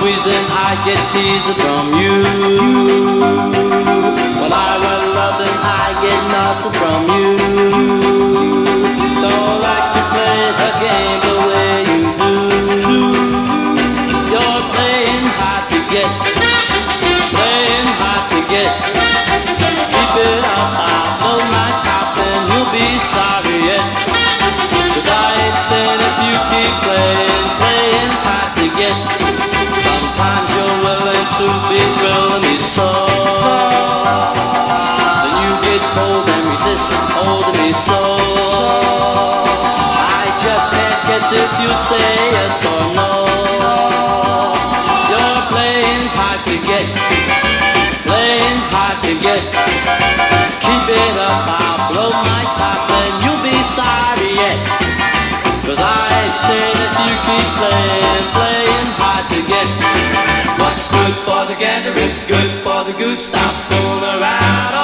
squeezing, I get teasing from you. When I want loving, I get nothing from you. Don't like to play the game the way you do. You're playing hard to get, playing hard to get. Keep it up, I'll blow my top and you'll be sorry yet. 'Cause I ain't staying if you keep playing, playing hard to get. Sometimes you're willing to be thrilling me so. Then you get cold and resist holding me so. I just can't guess if you say yes or no. You're playing hard to get, playing hard to get. Keep it up, I'll blow my top and you'll be sorry yet. 'Cause I ain't staying if you keep playing, playing hard to get. What's good for the gander is good for the goose. Stop fooling around.